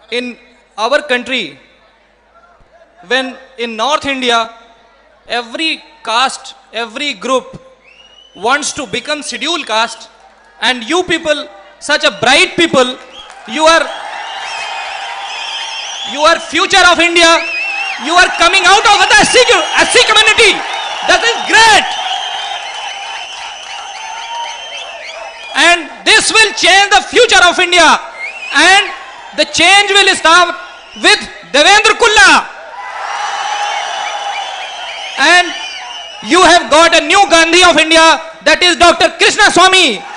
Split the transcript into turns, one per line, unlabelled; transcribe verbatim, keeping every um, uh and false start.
in our country, when in North India, every caste, every group wants to become scheduled caste, and you people, such a bright people, you are, you are future of India, you are coming out of the S C community. That is great. And this will change the future of India. And the change will start with DevendraKula. And you have got a new Gandhi of India, that is Doctor Krishnasamy.